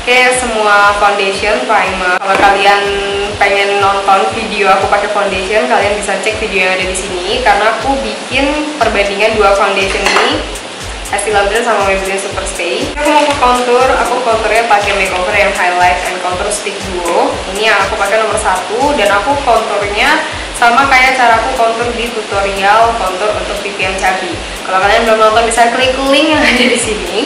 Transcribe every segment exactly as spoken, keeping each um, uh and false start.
pakai semua foundation, primer. Kalau kalian pengen nonton video aku pakai foundation, kalian bisa cek video yang ada di sini karena aku bikin perbandingan dua foundation ini, Estee Lauder sama Maybelline Superstay. Aku mau ke contour, aku contournya pakai makeover yang highlight and contour stick duo. Ini yang aku pakai nomor satu dan aku contournya sama kayak cara aku contour di tutorial contour untuk pipi yang chubby. Kalau kalian belum nonton bisa klik link yang ada di sini.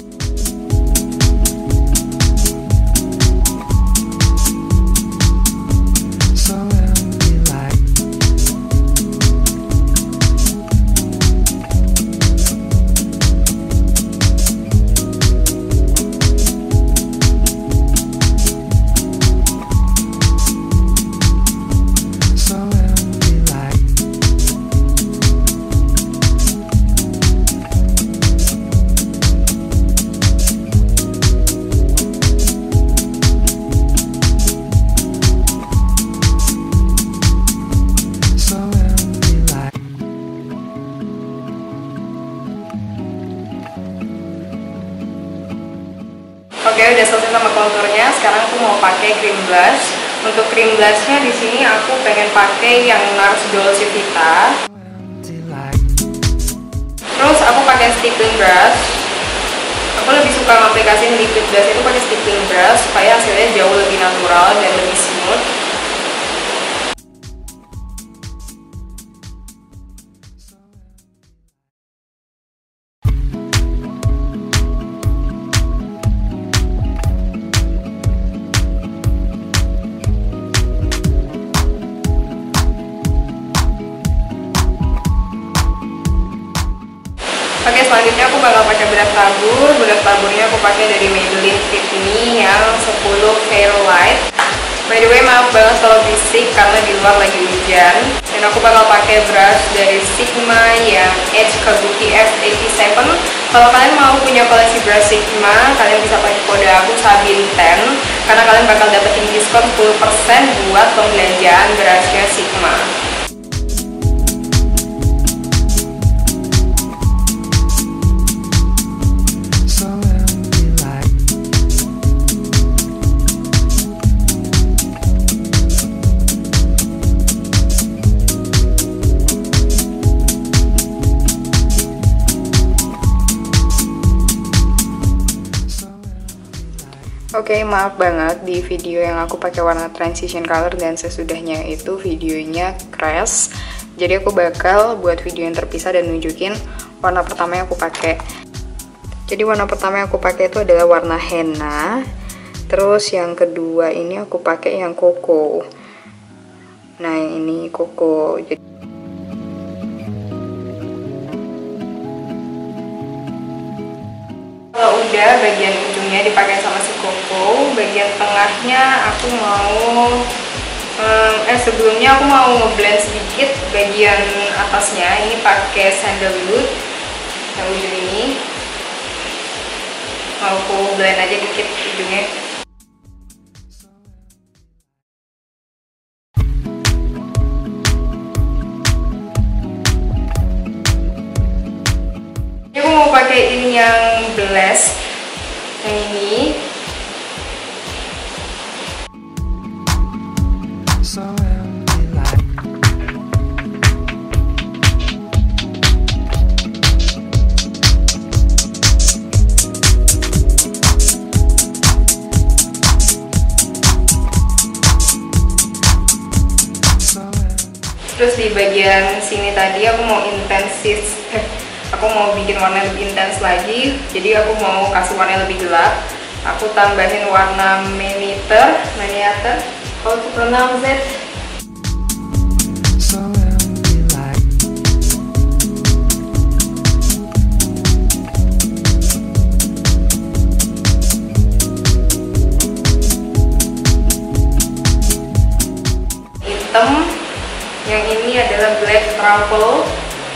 Oke, udah selesai sama konturnya. Sekarang aku mau pakai cream blush. Untuk cream blushnya di sini aku pengen pakai yang Nars Dolce Vita. Terus aku pakai stippling brush. Aku lebih suka ngaplikasiin liquid blush itu pakai stippling brush supaya hasilnya jauh lebih natural dan lebih smooth. Oke, selanjutnya aku bakal pakai bedak tabur. Bedak taburnya aku pakai dari Maybelline Fit Me yang sepuluh Fairlight. By the way, maaf banget kalau bisik karena di luar lagi hujan. Dan aku bakal pakai brush dari Sigma yang Edge Kabuki F delapan puluh tujuh. Kalau kalian mau punya koleksi brush Sigma, kalian bisa pakai kode aku Sabin sepuluh karena kalian bakal dapetin diskon sepuluh persen buat pembelanjaan brushnya Sigma. Oke, okay, maaf banget di video yang aku pakai warna transition color dan sesudahnya itu videonya crash. Jadi aku bakal buat video yang terpisah dan nunjukin warna pertama yang aku pakai. Jadi warna pertama yang aku pakai itu adalah warna henna. Terus yang kedua ini aku pakai yang koko. Nah, yang ini koko. Jadi kalau udah bagian ujungnya dipakai sama si koko, bagian tengahnya aku mau um, eh sebelumnya aku mau ngeblend sedikit bagian atasnya. Ini pakai sandalwood yang ujung ini, mau aku blend aja dikit ujungnya. Aku mau pakaiin yang blast yang ini. Terus di bagian sini tadi aku mau intensif aku mau bikin warna lebih intens lagi, jadi aku mau kasih warna lebih gelap. Aku tambahin warna Maniater, Maniater, how to pronounce it? Hitam, yang ini adalah Black Truffle.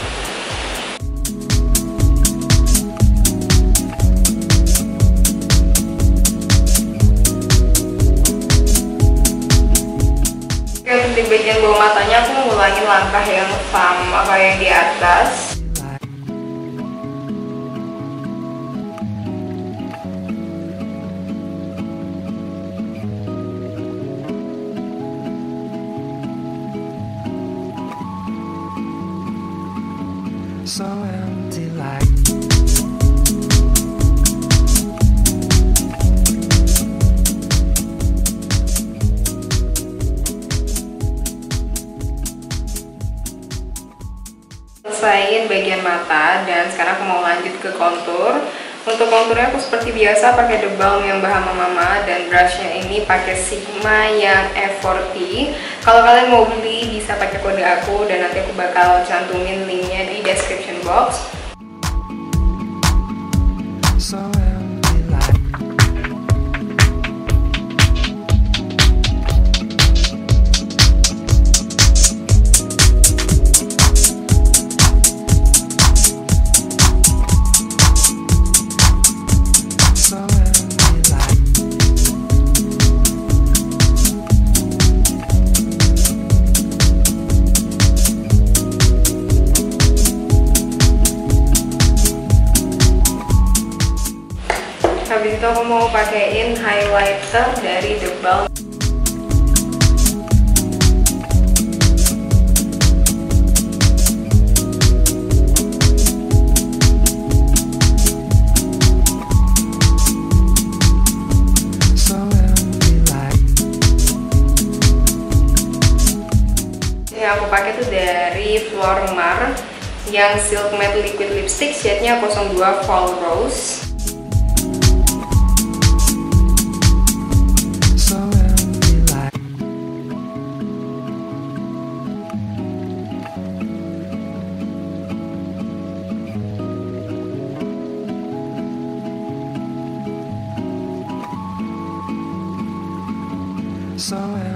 Di bagian bawah matanya aku ngulangin langkah yang sama kayak yang di atas. so empty like selesaiin bagian mata dan sekarang aku mau lanjut ke kontur. Untuk konturnya aku seperti biasa pakai The Balm yang Bahama Mama dan brushnya ini pakai Sigma yang F empat puluh. Kalau kalian mau beli bisa pakai kode aku dan nanti aku bakal cantumin linknya di description box. so empty like so empty like Habis itu aku mau pakein highlighter dari The Balm. so empty like Yang aku pakai tuh dari Flormar yang Silk Matte Liquid Lipstick, shade-nya nol dua Fall Rose. so empty like so empty